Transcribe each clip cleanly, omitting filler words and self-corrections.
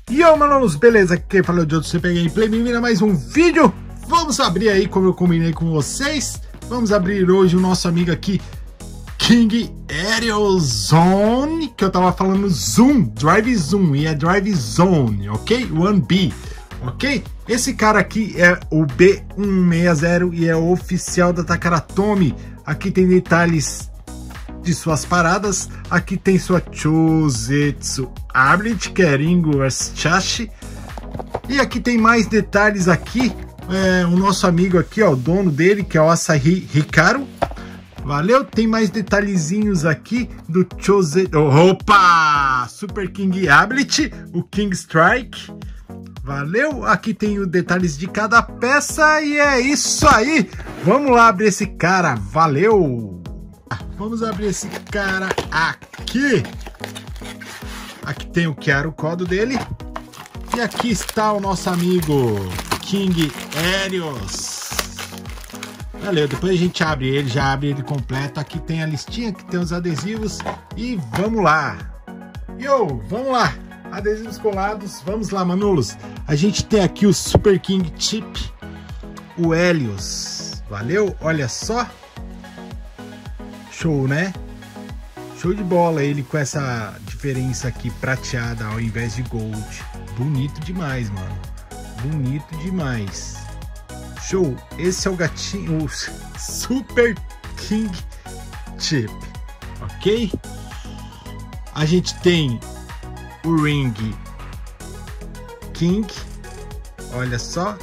E ô, manolos, beleza? Aqui quem fala é o Diogo, você pega gameplay, bem-vindo a mais um vídeo. Vamos abrir aí, como eu combinei com vocês. Vamos abrir hoje o nosso amigo aqui, King Aerial Zone, que eu tava falando Zoom, Drive Zoom, e é Drive Zone, ok? 1B, ok? Esse cara aqui é o B160 e é o oficial da Takaratomi. Aqui tem detalhes de suas paradas. Aqui tem sua Chosetsu Ability, que é Ringo Chashi. E aqui tem mais detalhes aqui. O nosso amigo aqui, ó, o dono dele, que é o Asahi Hikaru. Valeu, tem mais detalhezinhos aqui do Chosetsu. Opa! Super King Ability, o King Strike. Valeu, aqui tem os detalhes de cada peça e é isso aí. Vamos lá abrir esse cara, valeu! Vamos abrir esse cara aqui. Aqui tem o QR Code dele. E aqui está o nosso amigo King Aerials. Valeu, depois a gente abre ele, já abre ele completo. Aqui tem a listinha, aqui tem os adesivos. E vamos lá. Vamos lá. Adesivos colados, vamos lá, manolos. A gente tem aqui o Super King Chip, o Helios. Valeu, olha só. Show, né? Show de bola ele com essa diferença aqui prateada ao invés de gold. Bonito demais, mano. Bonito demais. Show. Esse é o gatinho, o Super King Chip. Ok? A gente tem o Ring King. Olha só.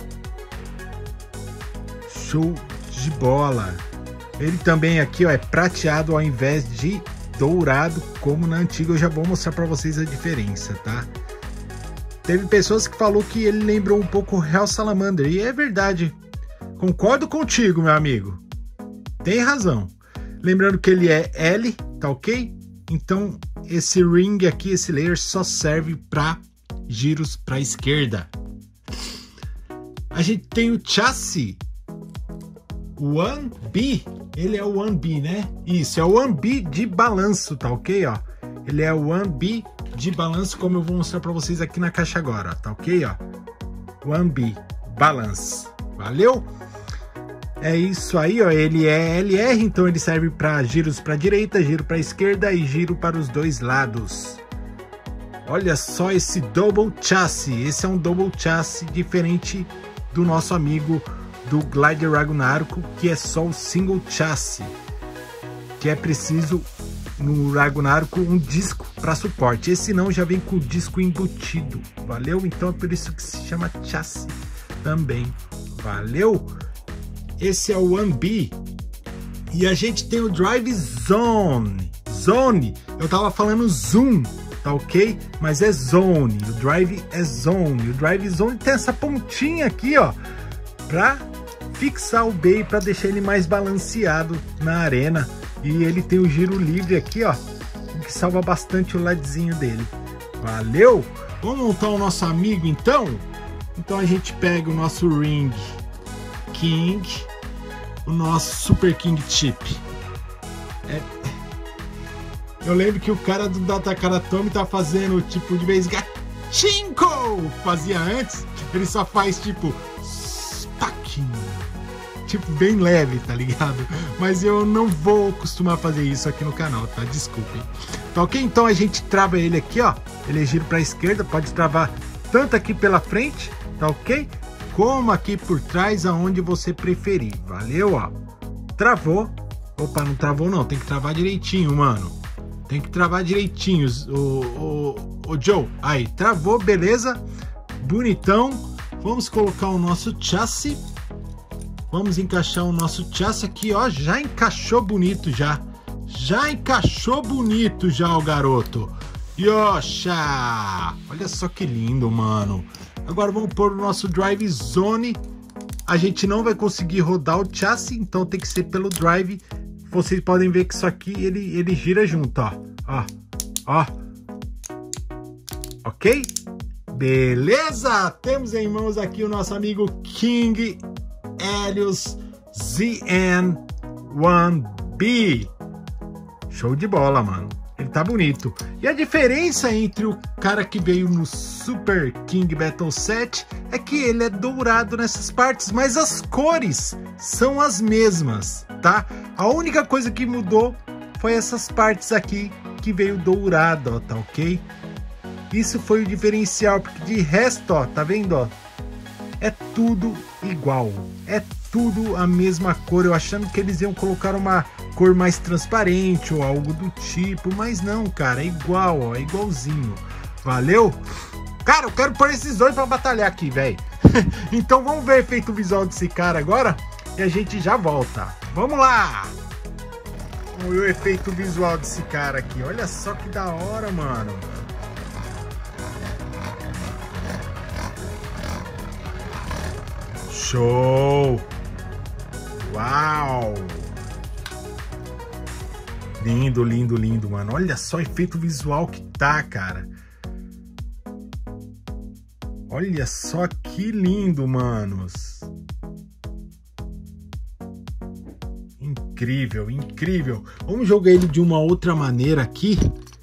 Show de bola. Ele também aqui, ó, é prateado ao invés de dourado, como na antiga. Eu já vou mostrar para vocês a diferença, tá? Teve pessoas que falou que ele lembrou um pouco o Hell Salamander, e é verdade. Concordo contigo, meu amigo. Tem razão. Lembrando que ele é L, tá ok? Então, esse ring aqui, esse layer, só serve para giros para esquerda. A gente tem o chassi 1B. Ele é o 1B, né? Isso, é o 1B de balanço, tá ok? Ó, ele é o 1B de balanço, como eu vou mostrar para vocês aqui na caixa agora, ó, tá ok? Ó, 1B balance. Valeu? É isso aí, ó. Ele é LR, então ele serve para giros para direita, giro para esquerda e giro para os dois lados. Olha só esse double chassis. Esse é um double chassis diferente do nosso amigo do Glider Ragnarok, que é só o single chassis, que é preciso no Ragnarok um disco para suporte. Esse não, já vem com o disco embutido. Valeu? Então é por isso que se chama chassis também. Valeu? Esse é o 1B. E a gente tem o Drive Zone. Zone, eu tava falando Zoom, tá ok? Mas é Zone, o Drive é Zone. O Drive Zone tem essa pontinha aqui, ó, pra fixar o B e para deixar ele mais balanceado na arena. E ele tem o giro livre aqui, ó, que salva bastante o ladzinho dele. Valeu? Vamos montar o nosso amigo então? Então a gente pega o nosso Ring King, o nosso Super King Chip. Eu lembro que o cara da Takaratomi tá fazendo tipo de vez gatinho fazia antes. Ele só faz tipo tipo bem leve, tá ligado? Mas eu não vou costumar fazer isso aqui no canal, tá? Desculpem. Tá ok? Então a gente trava ele aqui, ó. Ele é giro pra esquerda, pode travar tanto aqui pela frente, tá ok? Como aqui por trás, aonde você preferir. Valeu, ó. Travou. Opa, não travou não, tem que travar direitinho, mano. Tem que travar direitinho, o Joe. Aí, travou, beleza. Bonitão. Vamos colocar o nosso chassi. Vamos encaixar o nosso chassi aqui, ó. Já encaixou bonito já. Já encaixou bonito já o garoto. Yosha! Olha só que lindo, mano. Agora vamos pôr o nosso Drive Zone. A gente não vai conseguir rodar o chassi, então tem que ser pelo Drive. Vocês podem ver que isso aqui, ele gira junto, ó. Ó, ó. Ok? Beleza! Temos em mãos aqui o nosso amigo King Aerials ZN1B. Show de bola, mano. Ele tá bonito. E a diferença entre o cara que veio no Super King Battle Set é que ele é dourado nessas partes, mas as cores são as mesmas, tá? A única coisa que mudou foi essas partes aqui que veio dourado, ó, tá ok? Isso foi o diferencial, porque de resto, ó, tá vendo, ó? É tudo igual, é tudo a mesma cor. Eu achando que eles iam colocar uma cor mais transparente ou algo do tipo, mas não, cara, é igual, ó, é igualzinho. Valeu? Cara, eu quero pôr esses dois pra batalhar aqui, velho. Então vamos ver o efeito visual desse cara agora e a gente já volta. Vamos lá! Vamos ver o efeito visual desse cara aqui. Olha só que da hora, mano. Show! Uau! Lindo, lindo, lindo, mano. Olha só o efeito visual que tá, cara. Olha só que lindo, manos. Incrível, incrível. Vamos jogar ele de uma outra maneira aqui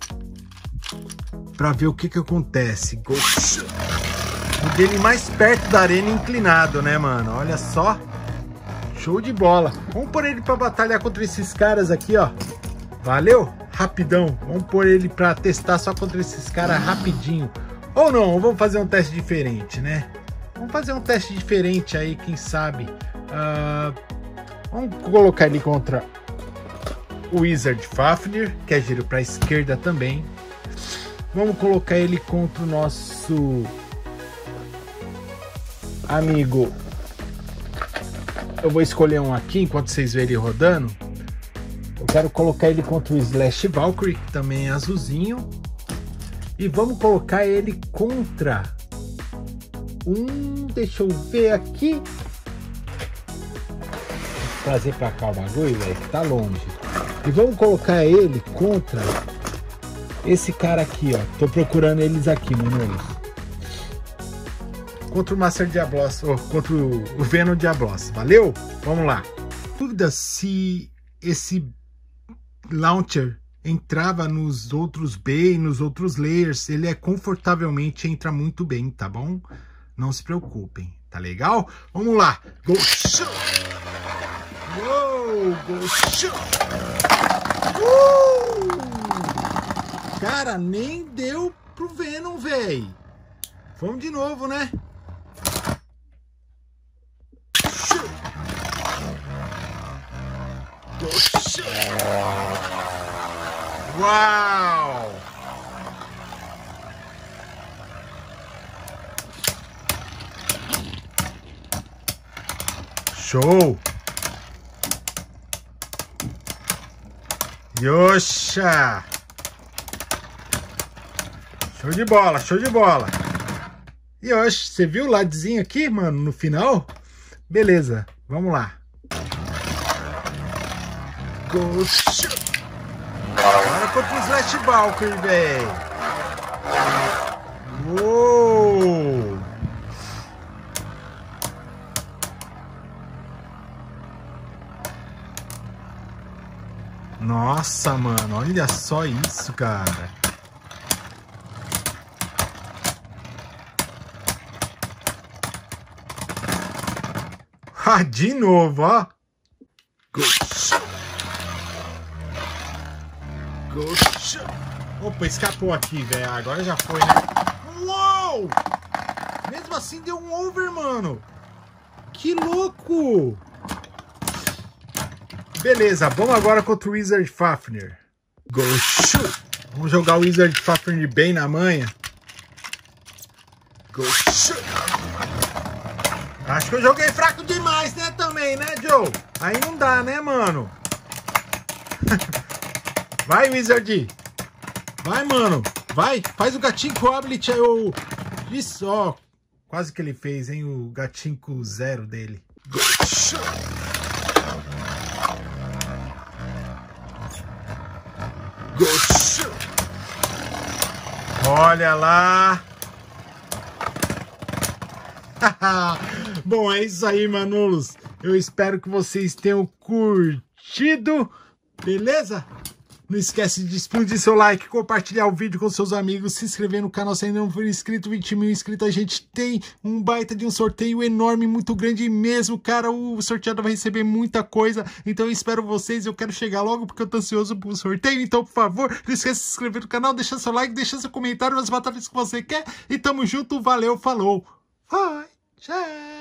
pra ver o que acontece. O dele mais perto da arena inclinado, né, mano? Olha só. Show de bola. Vamos pôr ele pra batalhar contra esses caras aqui, ó. Valeu? Rapidão. Vamos pôr ele pra testar só contra esses caras rapidinho. Ou não, vamos fazer um teste diferente, né? Vamos fazer um teste diferente aí, quem sabe. Vamos colocar ele contra o Wizard Fafnir, que é giro pra esquerda também. Vamos colocar ele contra o nosso amigo. Eu vou escolher um aqui enquanto vocês verem ele rodando. Eu quero colocar ele contra o Slash Valkyrie, que também é azulzinho. E vamos colocar ele contra deixa eu ver aqui. Vou trazer pra cá o bagulho, velho, que tá longe. E vamos colocar ele contra esse cara aqui, ó. Tô procurando eles aqui, mano. Contra o Master Diablos, ou contra o Venom Diablos. Valeu? Vamos lá. Dúvida se esse launcher entrava nos outros B e nos outros layers. Ele é confortavelmente, entra muito bem, tá bom? Não se preocupem, tá legal? Vamos lá. Go show! Uou, go show! Cara, nem deu pro Venom, véi. Vamos de novo, né? Uau! Show! Yosha! Show de bola, show de bola! Yoshi, você viu o ladezinho aqui, mano, no final? Beleza, vamos lá. Agora contra o Slash Valkyrie, velho. Uou! Nossa, mano, olha só isso, cara. Ah, de novo, ó. Opa, escapou aqui, velho. Agora já foi, né? Uou! Mesmo assim deu um over, mano. Que louco! Beleza, vamos agora contra o Wizard Fafnir. Vamos jogar o Wizard Fafnir bem na manha. Acho que eu joguei fraco demais, né, também, né, Joe? Aí não dá, né, mano? Vai, Wizard. Vai, mano. Vai, faz o gatinho com o Ablit. Isso, ó. Quase que ele fez, hein, o gatinho com zero dele. Olha lá. Bom, é isso aí, Manolos. Eu espero que vocês tenham curtido. Beleza? Não esquece de explodir seu like, compartilhar o vídeo com seus amigos, se inscrever no canal se ainda não for inscrito. 20 mil inscritos, a gente tem um baita de um sorteio enorme, muito grande mesmo, cara. O sorteado vai receber muita coisa, então eu espero vocês. Eu quero chegar logo porque eu tô ansioso pro sorteio. Então, por favor, não esquece de se inscrever no canal, deixar seu like, deixar seu comentário nas batalhas que você quer. E tamo junto, valeu, falou. Vai, tchau.